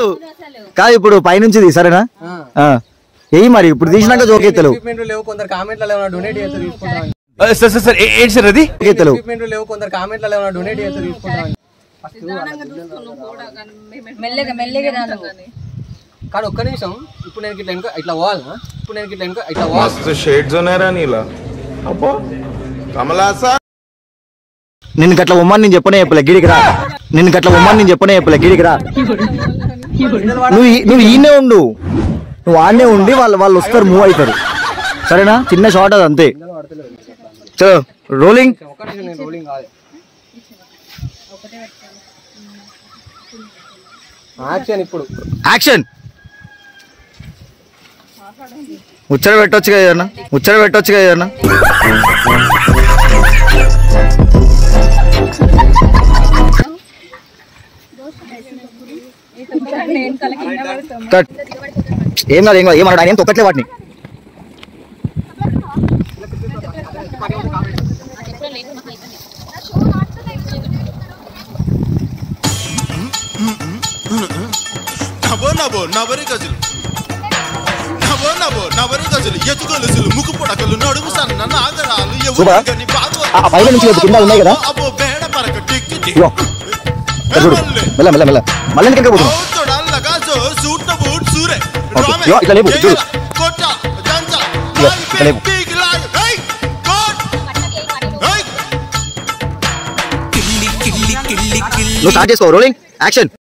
కాదు ఇప్పుడు పైనుంచి సరేనా ఏయి మరి ఇప్పుడు తీసినాక జోక్ ఎత్తలు కొందరు కామెంట్లలో డొనేట్ చేస్తారు తీసుకుంటాం సార్ ఏంటి సార్ అది లేవు కొందరు కామెంట్లలో డొనేట్ చేస్తారు తీసుకుంటాం కానీ ఒక్క నిమిషం ఇప్పుడు నేను ఇట్లా పోవాలా ఇప్పుడు నేను ఇట్లా మస్తు షేడ్స్ ఉన్నారా నీలా అబ్బో కమలాసా నిన్ను గట్ల ఉమ్మని నేను చెప్పనే చెప్పలే గిడికి రా నిన్ను గట్ల ఉమ్మని నేను చెప్పనే చెప్పలే గిడికి రా నువ్వు ఈయనే ఉండు నువ్వు ఆడనే ఉండి వాళ్ళు వస్తారు మూవ్ అవుతారు సరేనా చిన్న షార్ట్ అది అంతే చలో రోలింగ్ ఇప్పుడు యాక్షన్ ముచ్చట పెట్టొచ్చు కదా ఏదన్నా ఏం కాదు ఏమన్నాడు ఆయన ఏం తొక్కట్లే వాటిని పైన నుంచి కింద ఉన్నాయి కదా మెల్ల మెల్ల మెల్ల మళ్ళీ ఎందుకు పోతున్నావు ఇట్లా లేపు చూడు ఇట్లా లేపు నువ్వు స్టార్ట్ చేసుకో రోలింగ్ యాక్షన్